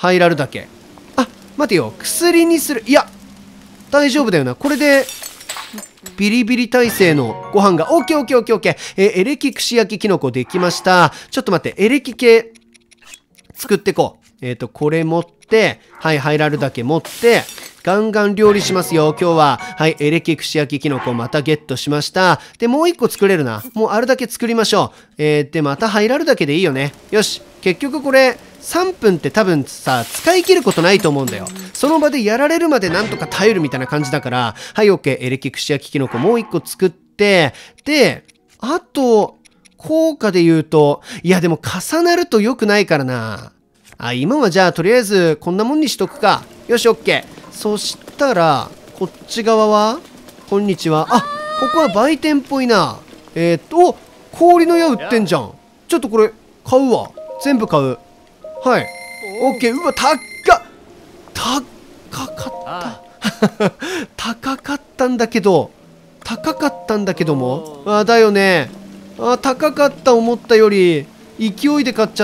ハイラル岳。あ、待てよ。薬にする。いや、大丈夫だよな。これで、ビリビリ耐性のご飯が、オッケーオッケーオッケーオッケー。えー、エレキ串焼きキノコできました。ちょっと待って、エレキ系、作ってこう。えっと、これ持って、はい、ハイラル岳持って、ガンガン料理しますよ、今日は。はい、エレキ串焼きキノコまたゲットしました。で、もう一個作れるな。もうあるだけ作りましょう。えー、で、またハイラル岳でいいよね。よし。結局これ、さんぷんって多分さ、使い切ることないと思うんだよ。その場でやられるまでなんとか耐えるみたいな感じだから、はい、オッケー。エレキ串焼きキノコもう一個作って、で、あと、効果で言うと、いやでも重なると良くないからな。あ、今はじゃあとりあえずこんなもんにしとくか。よし、オッケー。そしたら、こっち側はこんにちは。あ、ここは売店っぽいな。えー、っと、お、氷の矢売ってんじゃん。ちょっとこれ、買うわ。全部買う。はい。オッケー。うわ、高っ高かった。高かったんだけど、高かったんだけども。あ、だよね。あ、高かった思ったより。勢いで買っちゃった。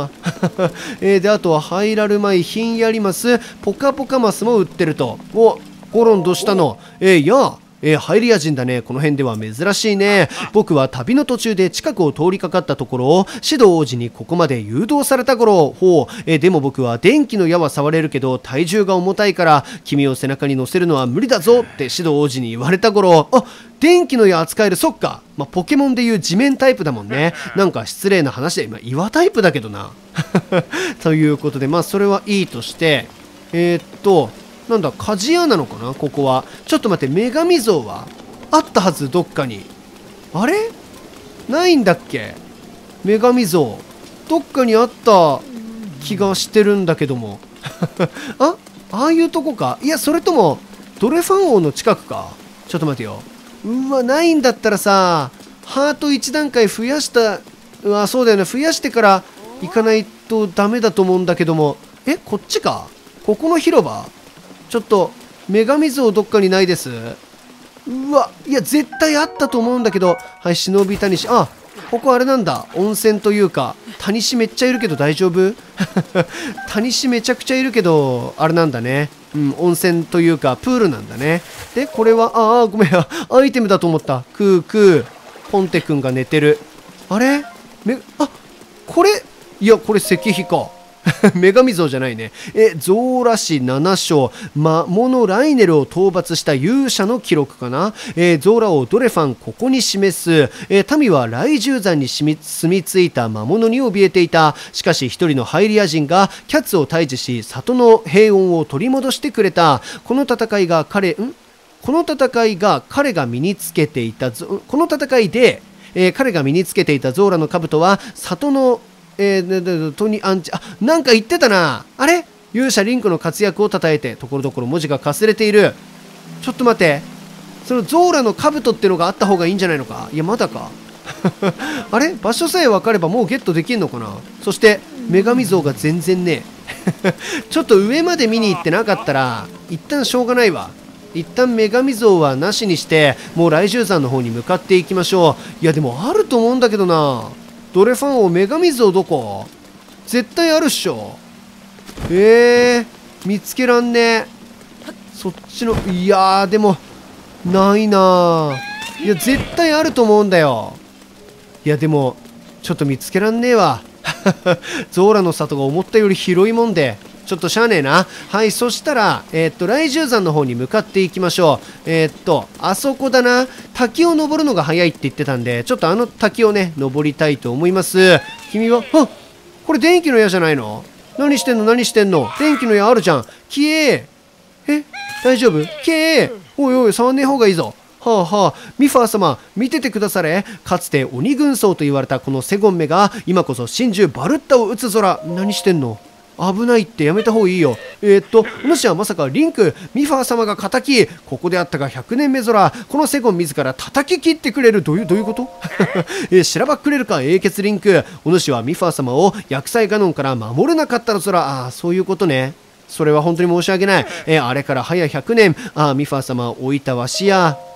えー、で、あとはハイラル米ひんやりマス、ポカポカマスも売ってると。お、ゴロンどうしたの？えー、いや、えー、ハイリア人だね。この辺では珍しいね。僕は旅の途中で近くを通りかかったところを、シド王子にここまで誘導された頃。ほう、えー、でも僕は電気の矢は触れるけど、体重が重たいから、君を背中に乗せるのは無理だぞってシド王子に言われた頃。あ、電気の矢扱える。そっか。まあ、ポケモンでいう地面タイプだもんね。なんか失礼な話で、まあ、岩タイプだけどな。ということで、まあそれはいいとして、えー、っと、なんだ、鍛冶屋なのかなここは。ちょっと待って、女神像はあったはず、どっかに。あれないんだっけ？女神像。どっかにあった気がしてるんだけども。あ、ああいうとこか。いや、それとも、ドレファン王の近くか。ちょっと待てよ。うわ、ないんだったらさ、ハートいち段階増やした、うわ、そうだよね。増やしてから行かないとダメだと思うんだけども。え、こっちか？ここの広場？ちょっと、女神像どっかにないです？うわ、いや、絶対あったと思うんだけど。はい、忍び谷氏。あ、ここあれなんだ。温泉というか、谷氏めっちゃいるけど大丈夫？谷氏めちゃくちゃいるけど、あれなんだね。うん、温泉というか、プールなんだね。で、これは、ああ、ごめん、アイテムだと思った。クークー、ポンテ君が寝てる。あれめ、あ、これ、いや、これ石碑か。女神像じゃないね。え、ゾーラ氏なな章、魔物ライネルを討伐した勇者の記録かな。えー、ゾーラ王ドレファン、ここに示す。えー、民は雷獣山に住み、住み着いた魔物に怯えていた。しかし一人のハイリア人がキャツを退治し、里の平穏を取り戻してくれた。この戦いが彼、んこの戦いが彼が身につけていた、この戦いで、えー、彼が身につけていたゾーラの兜は、里のえー、トニアンチ、あ、なんか言ってたな。あれ勇者リンクの活躍を称えて、ところどころ文字がかすれている。ちょっと待って。そのゾーラの兜ってのがあった方がいいんじゃないのか？いや、まだか。あれ場所さえ分かればもうゲットできんのかな？そして、女神像が全然ねえ。ちょっと上まで見に行ってなかったら、一旦しょうがないわ。一旦女神像はなしにして、もう雷獣山の方に向かっていきましょう。いや、でもあると思うんだけどな。ドレファン王女神像どこ？絶対あるっしょ。えー、見つけらんね。そっちの、いやー、でも、ないなー。いや、絶対あると思うんだよ。いや、でも、ちょっと見つけらんねえわ。ゾーラの里が思ったより広いもんで、ちょっとしゃあねえな。はい、そしたら、えー、っと、雷獣山の方に向かっていきましょう。えー、っと、あそこだな。滝を登るのが早いって言ってたんで、ちょっとあの滝をね、登りたいと思います。君は、あ、これ電気の矢じゃないの？何してんの何してんの？電気の矢あるじゃん。消え。え、大丈夫？消え。おいおい、触んねえ方がいいぞ。はあはあ、ミファー様、見ててくだされ。かつて鬼軍曹と言われたこのセゴンメが、今こそ真珠バルッタを撃つ空。何してんの？危ないってやめた方がいいよ。えー、っと、もしはまさかリンク、ミファー様が敵、ここであったがひゃくねんめ空、このセゴン自ら叩き切ってくれる。どういう、どういうこと？えー、しらばっくれるか、英傑リンク。お主はミファー様を薬剤ガノンから守れなかったの空。ああ、そういうことね。それは本当に申し訳ない。えー、あれから早ひゃくねん、ああ、ミファー様を置いたわしや。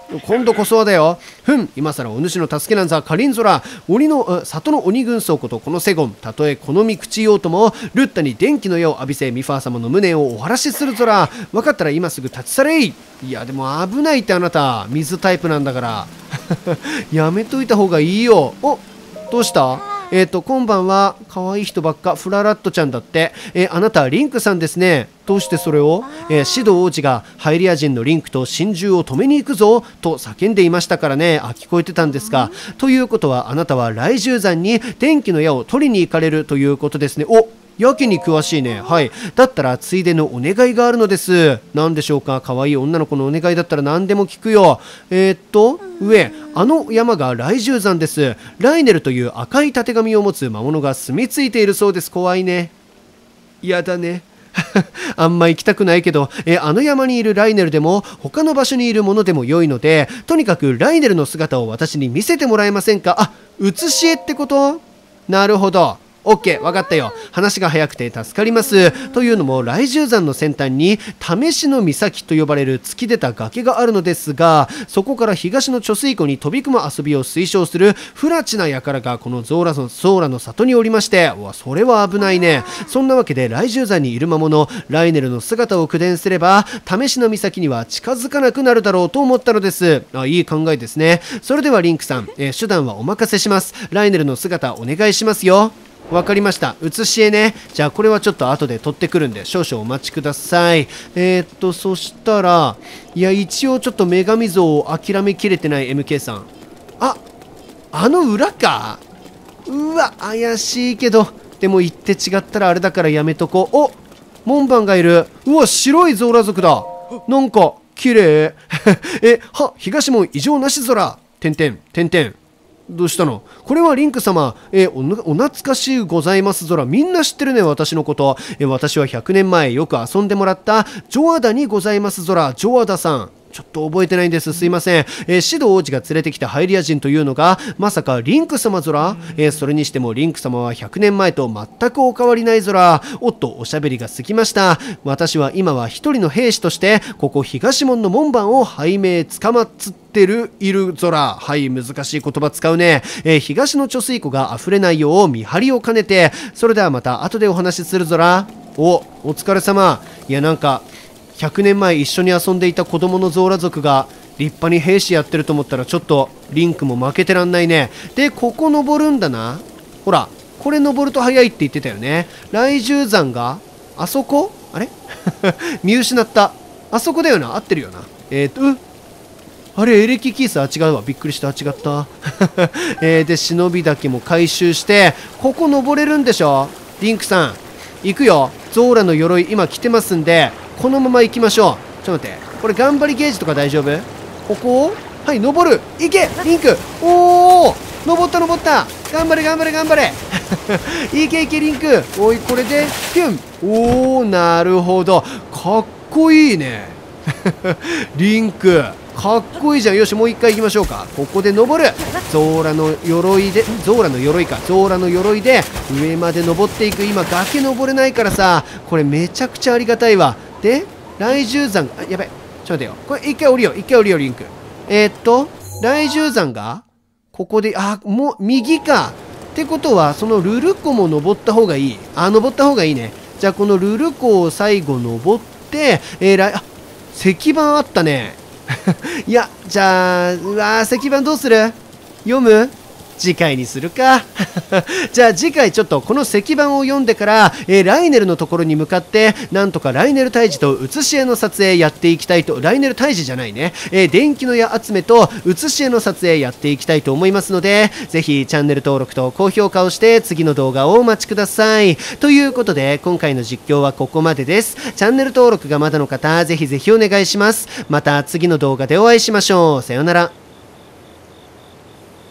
今度こそはだよ。ふん、今更お主の助けなんざかりんぞら。鬼の里の鬼軍曹ことこのセゴン、たとえこの身口ようともルッタに電気の矢を浴びせミファー様の無念をお晴らしするぞら。分かったら今すぐ立ち去れい。いやでも危ないって、あなた水タイプなんだからやめといた方がいいよ。お、どうした？えっと今晩は可愛い人ばっか、フララットちゃんだって。えー、あなたリンクさんですね。どうしてそれを？えー、シド王子がハイリア人のリンクと心中を止めに行くぞと叫んでいましたからね。あ、聞こえてたんですか。ということはあなたは雷獣山に電気の矢を取りに行かれるということですね。お、やけに詳しいね。はい。だったらついでのお願いがあるのです。何でしょうか。可愛い女の子のお願いだったら何でも聞くよ。えー、っと上、あの山が雷獣山です。ライネルという赤いたてがみを持つ魔物が住み着いているそうです。怖いね。やだねあんま行きたくないけど、えあの山にいるライネルでも他の場所にいるものでも良いので、とにかくライネルの姿を私に見せてもらえませんか。あ、写し絵ってこと？なるほど。オッケー、分かったよ。話が早くて助かります。というのも雷獣山の先端に試しの岬と呼ばれる突き出た崖があるのですが、そこから東の貯水湖に飛び込む遊びを推奨する不埒な輩がこのゾーラのゾーラの里におりまして、うわ、それは危ないね。そんなわけで雷獣山にいる魔物ライネルの姿を口伝すれば試しの岬には近づかなくなるだろうと思ったのです。あ、いい考えですね。それではリンクさん、えー、手段はお任せします。ライネルの姿お願いしますよ。わかりました。写し絵ね。じゃあこれはちょっと後で撮ってくるんで少々お待ちください。えー、っとそしたら、いや一応ちょっと女神像を諦めきれてない エムケー さん。あ、あの裏か。うわ怪しいけど、でも言って違ったらあれだからやめとこう。お、門番がいる。うわ、白いゾーラ族だ。なんか綺麗え、は、東門異常なし空。てんてんてんてん。どうしたの？これはリンク様、えー、お, お懐かしゅうございますぞら。みんな知ってるね、私のこと。えー、私はひゃくねんまえよく遊んでもらったジョアダにございますぞら。ジョアダさん、ちょっと覚えてないんです。すいません。えー、シド王子が連れてきたハイリア人というのがまさかリンク様ぞら。えー、それにしてもリンク様はひゃくねんまえと全くお変わりないぞら。おっと、おしゃべりが過ぎました。私は今は一人の兵士としてここ東門の門番を拝命つかまつってるいるぞら。はい、難しい言葉使うね。えー、東の貯水湖が溢れないよう見張りを兼ねて、それではまた後でお話しするぞら。お、お疲れ様。いや、なんかひゃくねんまえ一緒に遊んでいた子供のゾーラ族が立派に兵士やってると思ったらちょっとリンクも負けてらんないね。で、ここ登るんだな。ほら、これ登ると早いって言ってたよね。雷獣山があそこ？あれ見失った。あそこだよな。合ってるよな。えーと、うあれ、エレキキース、あ、違うわ。びっくりした。違った。えー、で、忍び岳も回収して、ここ登れるんでしょ？リンクさん、行くよ。ゾーラの鎧、今着てますんで、このまま行きましょう。ちょっと待って。これ、頑張りゲージとか大丈夫？ここをはい、登る。行けリンク。おー、登った登った。頑張れ頑張れ頑張れ。いけいけリンク。おい、これで、ピュン。おー、なるほど。かっこいいね。リンク。かっこいいじゃん。よし、もう一回行きましょうか。ここで登る。ゾーラの鎧で、ゾーラの鎧か。ゾーラの鎧で上まで登っていく。今、崖登れないからさ、これめちゃくちゃありがたいわ。で、雷獣山、あ、やばい。ちょっと待てよ。これ一回降りよう。一回降りよう、リンク。えー、っと、雷獣山が、ここで、あ、もう、右か。ってことは、そのルルコも登った方がいい。あ、登った方がいいね。じゃあ、このルルコを最後登って、えー、あ、石板あったね。いや、じゃあ、うわー、石板どうする？読む？次回にするか。じゃあ次回ちょっとこの石板を読んでから、えー、ライネルのところに向かってなんとかライネル退治と写し絵の撮影やっていきたいと。ライネル退治じゃないね、えー、電気の矢集めと写し絵の撮影やっていきたいと思いますので、ぜひチャンネル登録と高評価をして次の動画をお待ちください。ということで今回の実況はここまでです。チャンネル登録がまだの方ぜひぜひお願いします。また次の動画でお会いしましょう。さようなら。